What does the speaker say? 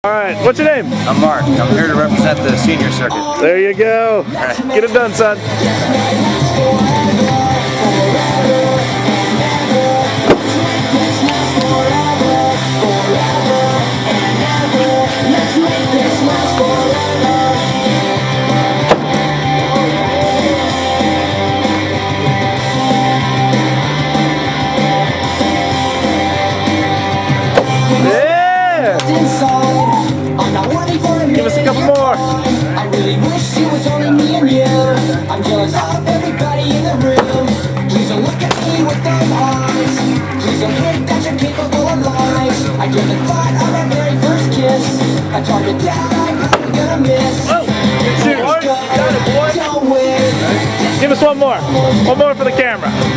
All right, what's your name? I'm Mark. I'm here to represent the senior circuit. There you go. Right. Get it done, son. Give us a couple more. I really wish it was only me and you. I'm jealous of everybody in the room. Please don't look at me with those eyes. Please don't think that you're capable of lies. I get the thought of our very first kiss. A target that I'm probably gonna miss. Oh, good shoot. You got it, boy. Don't win. Give us one more. One more for the camera.